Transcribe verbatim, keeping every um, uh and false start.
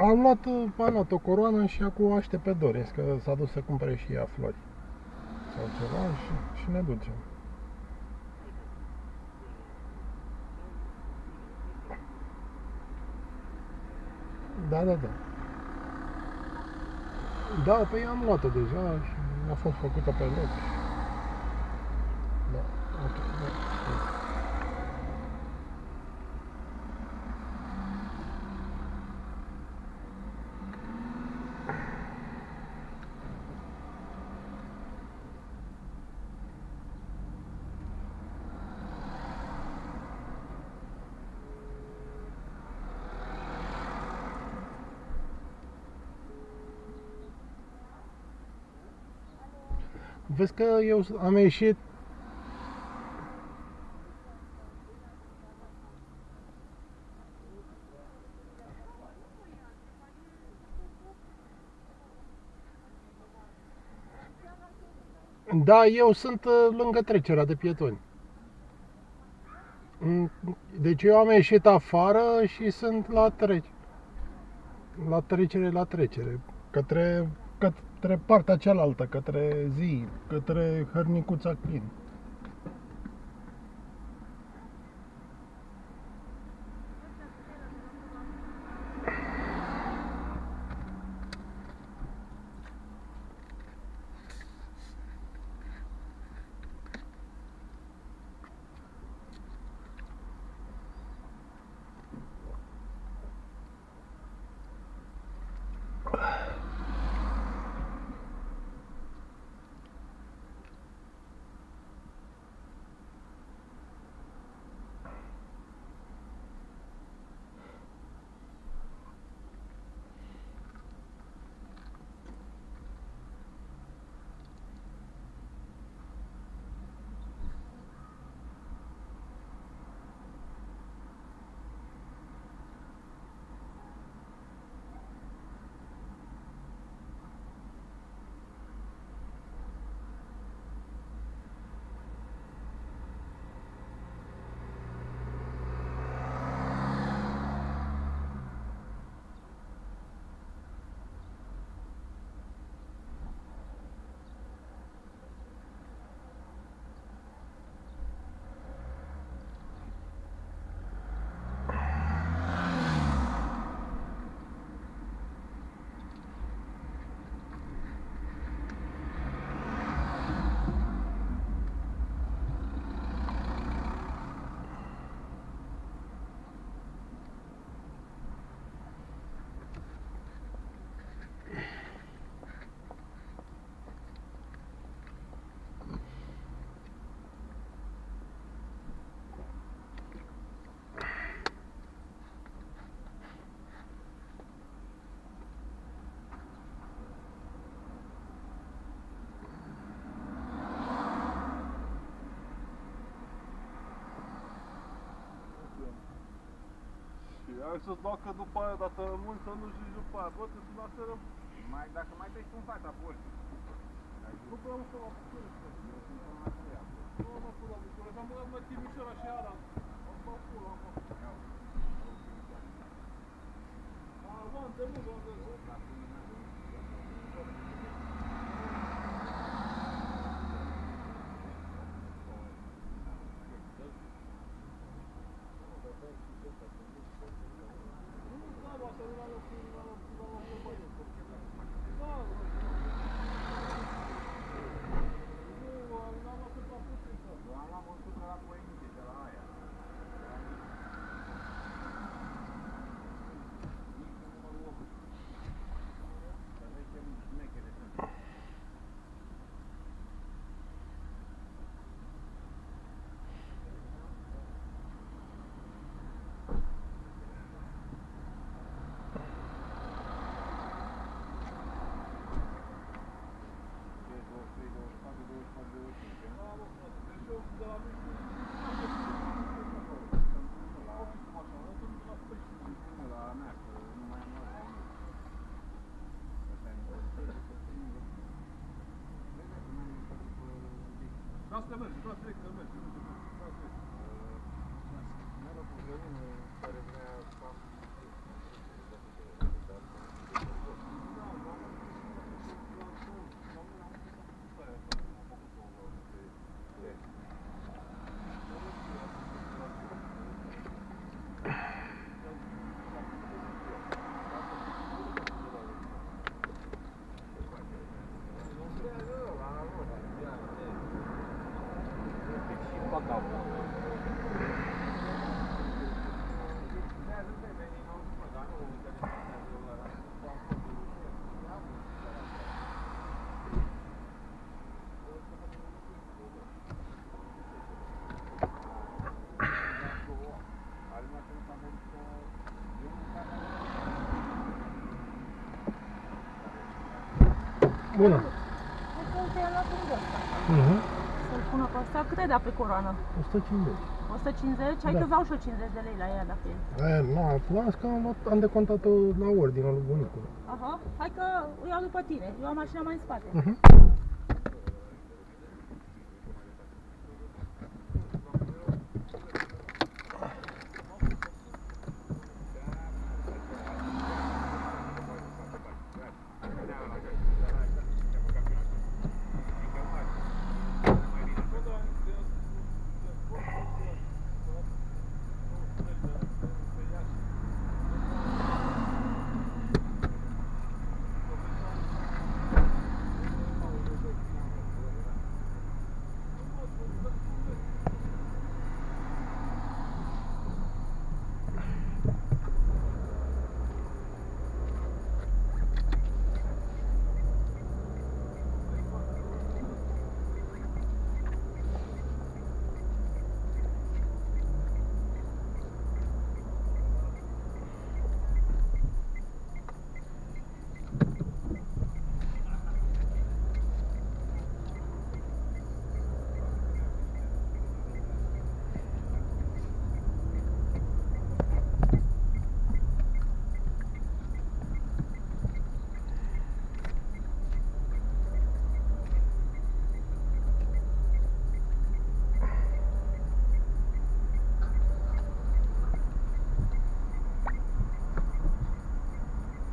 Am luat, am luat o coroană și acum aștept pe Doris, că s-a dus să cumpere și ea flori sau ceva și, și ne ducem. Da, da, da. Da, păi am luat-o deja și a fost făcută pe loc. Da, ok, da. Vezi că eu am ieșit. Da, eu sunt lângă trecerea de pietoni. Deci eu am ieșit afară și sunt la trecere. La trecere, la trecere. Către, către partea cealaltă, către zi, către Hărnicuța Clean. Hai să-ți bag că după aia, dacă rămâni să nu zici după aia, bă, te sunaseră... Mai, dacă mai treci tu în fața bolții. Nu prea mă la București. Eu sunt până la București. Nu am făcut la București, am băgat la Timișoara și Ara. Am făcut acolo, am făcut. A, mă, te mult, am văzut. Da, să mergi, da, trec, să mergi. Da, trec. Mi-a luat o grădină care vrea să fac Bună. Hai că uite, i-am luat un de ăsta. Mhm. Să-l pună pe ăsta. Cât ai dat pe coroană? o sută cincizeci. o sută cincizeci? Hai Da. că vreau și eu cincizeci de lei la ea dacă e. Aia, na, las că am, luat- am decontat-o la ordine lui bunicul. Aha, hai că o iau după tine. Eu am mașina mai în spate. Mhm.